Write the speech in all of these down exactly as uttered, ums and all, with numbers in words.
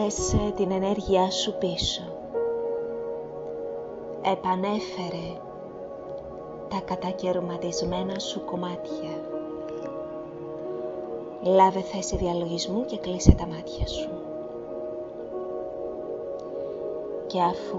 Κάλεσε την ενέργειά σου πίσω. Επανέφερε τα κατακαιρματισμένα σου κομμάτια. Λάβε θέση διαλογισμού και κλείσε τα μάτια σου. Και αφού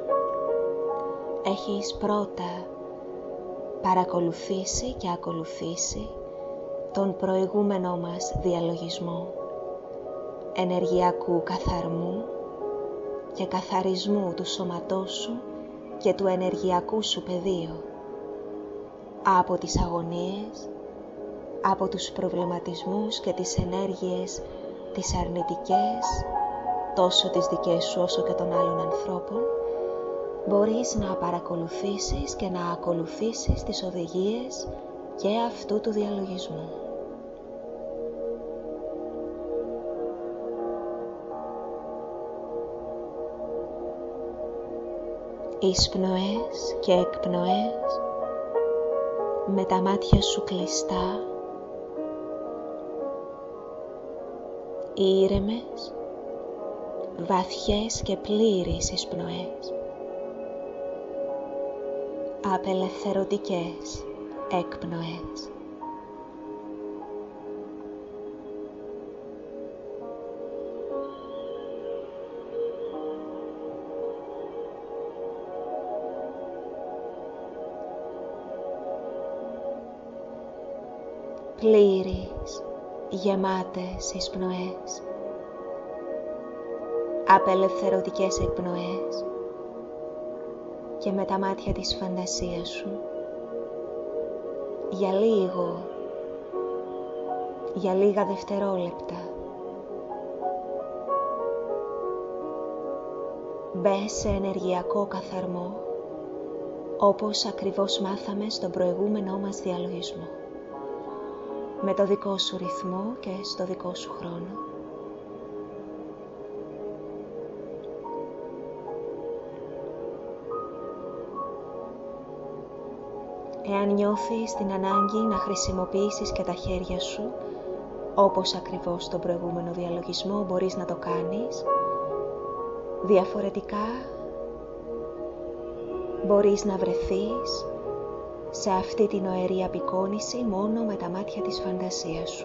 έχεις πρώτα παρακολουθήσει και ακολουθήσει τον προηγούμενο μας διαλογισμό ενεργειακού καθαρμού και καθαρισμού του σώματός σου και του ενεργειακού σου πεδίου από τις αγωνίες, από τους προβληματισμούς και τις ενέργειες τις αρνητικές, τόσο τις δικές σου όσο και των άλλων ανθρώπων, μπορείς να παρακολουθήσεις και να ακολουθήσεις τις οδηγίες και αυτού του διαλογισμού. Εισπνοές και εκπνοές με τα μάτια σου κλειστά, ήρεμες, βαθιές και πλήρεις εισπνοές, απελευθερωτικές εκπνοές. Πλήρεις, γεμάτες εισπνοές, απελευθερωτικές εκπνοές και με τα μάτια της φαντασίας σου για λίγο, για λίγα δευτερόλεπτα μπες σε ενεργειακό καθαρμό όπως ακριβώς μάθαμε στον προηγούμενό μας διαλογισμό, με το δικό σου ρυθμό και στο δικό σου χρόνο. Εάν νιώθεις την ανάγκη να χρησιμοποιήσεις και τα χέρια σου, όπως ακριβώς στον προηγούμενο διαλογισμό, μπορείς να το κάνεις. Διαφορετικά, μπορείς να βρεθείς σε αυτή την οερή απεικόνηση μόνο με τα μάτια της φαντασίας σου.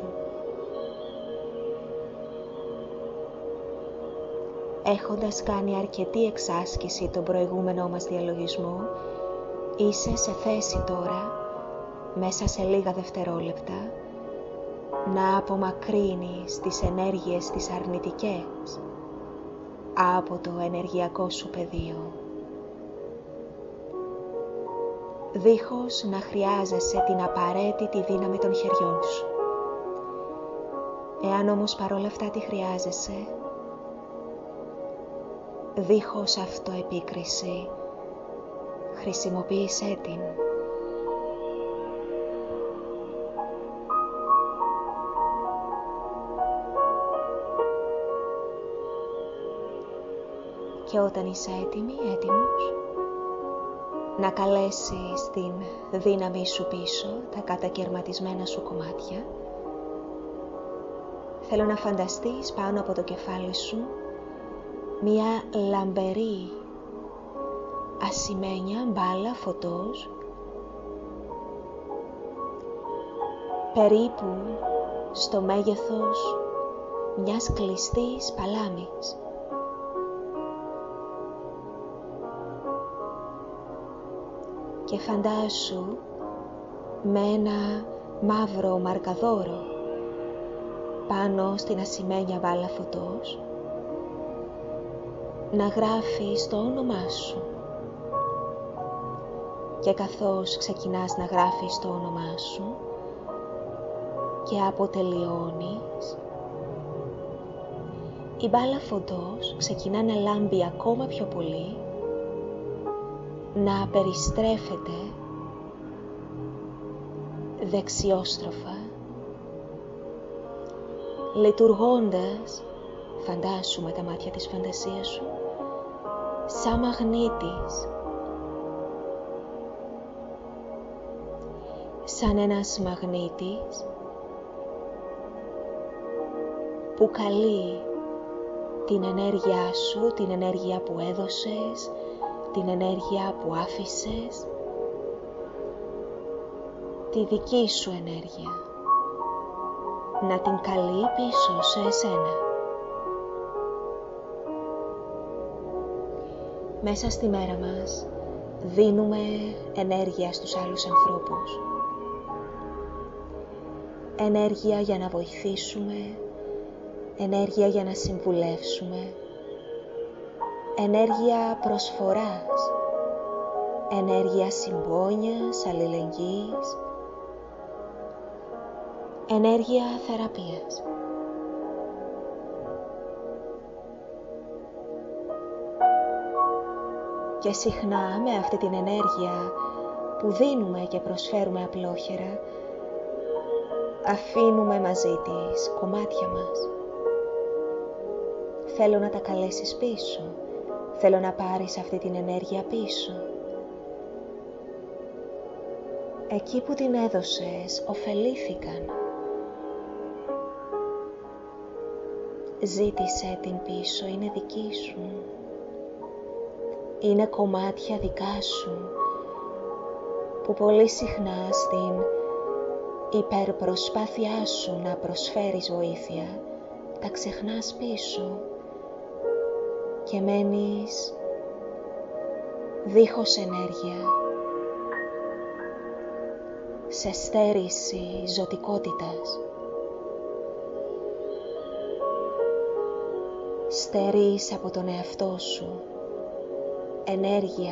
Έχοντας κάνει αρκετή εξάσκηση τον προηγούμενο μας διαλογισμό, είσαι σε θέση τώρα, μέσα σε λίγα δευτερόλεπτα, να απομακρύνεις τις ενέργειες τις αρνητικές από το ενεργειακό σου πεδίο, δίχως να χρειάζεσαι την απαραίτητη δύναμη των χεριών σου. Εάν όμως παρόλα αυτά τη χρειάζεσαι, δίχως αυτοεπίκριση, χρησιμοποίησέ την. Και όταν είσαι έτοιμη, έτοιμος, να καλέσεις την δύναμη σου πίσω, τα κατακαιρματισμένα σου κομμάτια, θέλω να φανταστείς πάνω από το κεφάλι σου μία λαμπερή ασημένια μπάλα φωτός, περίπου στο μέγεθος μιας κλειστής παλάμης. Και φαντάσου με ένα μαύρο μαρκαδόρο πάνω στην ασημένια μπάλα φωτός να γράφεις το όνομά σου. Και καθώς ξεκινάς να γράφεις το όνομά σου και αποτελειώνεις, η μπάλα φωτός ξεκινά να λάμπει ακόμα πιο πολύ, να περιστρέφεται δεξιόστροφα, λειτουργώντας, φαντάσου με τα μάτια της φαντασίας σου, σαν μαγνήτης, σαν ένας μαγνήτης που καλεί την ενέργειά σου, την ενέργεια που έδωσες, την ενέργεια που άφησες, τη δική σου ενέργεια, να την καλεί πίσω σε εσένα. Μέσα στη μέρα μας δίνουμε ενέργεια στους άλλους ανθρώπους. Ενέργεια για να βοηθήσουμε, ενέργεια για να συμβουλεύσουμε, ενέργεια προσφοράς, ενέργεια συμπόνιας, αλληλεγγύης, ενέργεια θεραπείας. Και συχνά με αυτή την ενέργεια που δίνουμε και προσφέρουμε απλόχερα, αφήνουμε μαζί της κομμάτια μας. Θέλω να τα καλέσεις πίσω. Θέλω να πάρεις αυτή την ενέργεια πίσω. Εκεί που την έδωσες, ωφελήθηκαν. Ζήτησε την πίσω, είναι δική σου. Είναι κομμάτια δικά σου, που πολύ συχνά στην υπερπροσπάθειά σου να προσφέρεις βοήθεια, τα ξεχνάς πίσω και μένεις δίχως ενέργεια, σε στέρηση ζωτικότητας. Στερείς από τον εαυτό σου ενέργεια.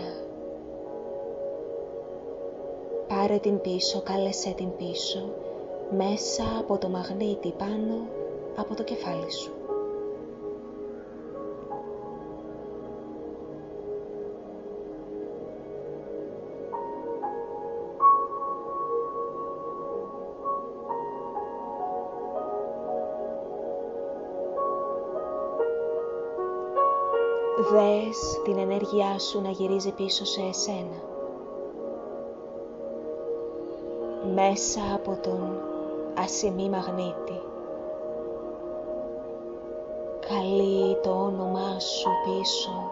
Πάρε την πίσω, κάλεσέ την πίσω, μέσα από το μαγνήτη πάνω από το κεφάλι σου. Δες την ενέργειά σου να γυρίζει πίσω σε εσένα. Μέσα από τον ασημή μαγνήτη. Καλεί το όνομά σου πίσω.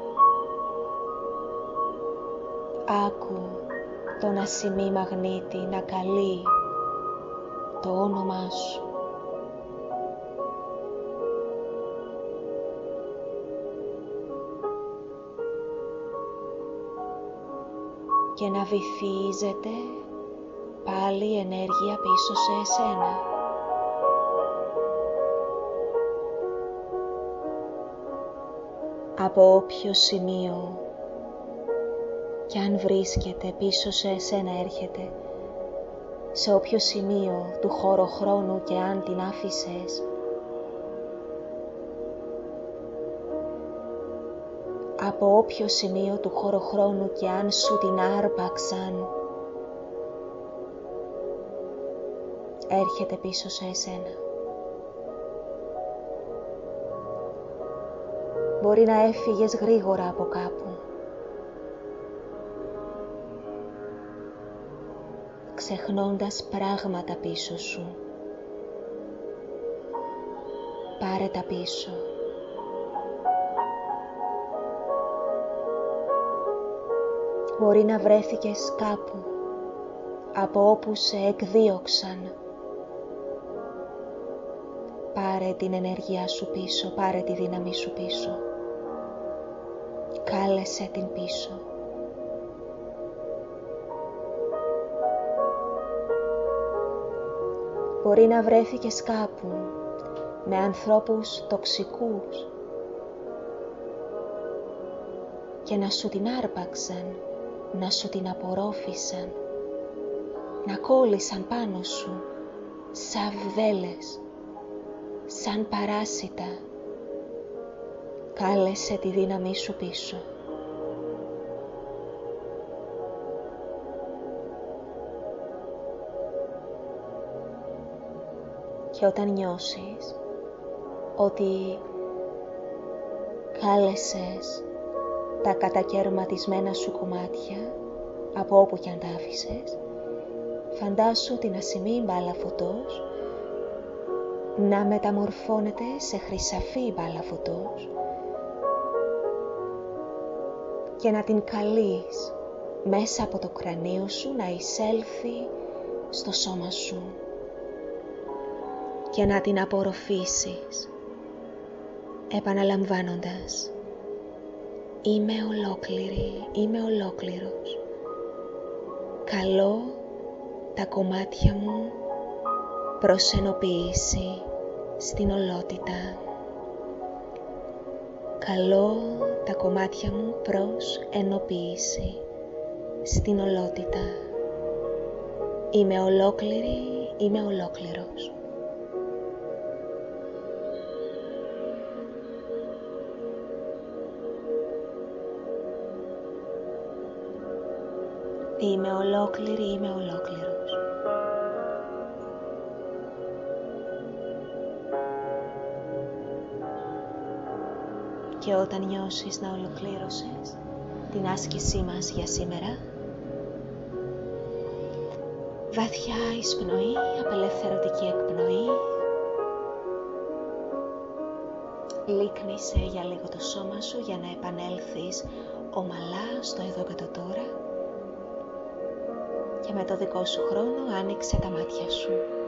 Άκου τον ασημή μαγνήτη να καλεί το όνομά σου. Και να βυθίζεται πάλι η ενέργεια πίσω σε εσένα. Από όποιο σημείο κι αν βρίσκεται πίσω σε εσένα έρχεται, σε όποιο σημείο του χωροχρόνου και αν την άφησες, από όποιο σημείο του χωροχρόνου και αν σου την άρπαξαν, έρχεται πίσω σε εσένα. Μπορεί να έφυγες γρήγορα από κάπου, ξεχνώντας πράγματα πίσω σου. Πάρε τα πίσω. Μπορεί να βρέθηκες κάπου, από όπου σε εκδίωξαν. Πάρε την ενέργειά σου πίσω, πάρε τη δύναμη σου πίσω. Κάλεσέ την πίσω. Μπορεί να βρέθηκες κάπου, με ανθρώπους τοξικούς και να σου την άρπαξαν, να σου την απορρόφησαν, να κόλλησαν πάνω σου σαν βδέλες, σαν παράσιτα. Κάλεσε τη δύναμή σου πίσω. Και όταν νιώσεις ότι κάλεσες τα κατακαιρματισμένα σου κομμάτια, από όπου κι αν τα άφησες, φαντάσου την ασημή μπάλα φωτός να μεταμορφώνεται σε χρυσαφή μπάλα φωτός και να την καλείς μέσα από το κρανίο σου να εισέλθει στο σώμα σου και να την απορροφήσεις, επαναλαμβάνοντας «Είμαι ολόκληρη, είμαι ολόκληρος. Καλώ τα κομμάτια μου προς ενοποίηση στην ολότητα. Καλώ τα κομμάτια μου προς ενοποίηση στην ολότητα. Είμαι ολόκληρη, είμαι ολόκληρος». Είμαι ολόκληρη, είμαι ολόκληρος. Και όταν νιώσεις να ολοκλήρωσες την άσκησή μας για σήμερα, βαθιά εισπνοή, απελευθερωτική εκπνοή, λίκνησε για λίγο το σώμα σου για να επανέλθεις ομαλά στο εδώ και το τώρα και με το δικό σου χρόνο άνοιξε τα μάτια σου.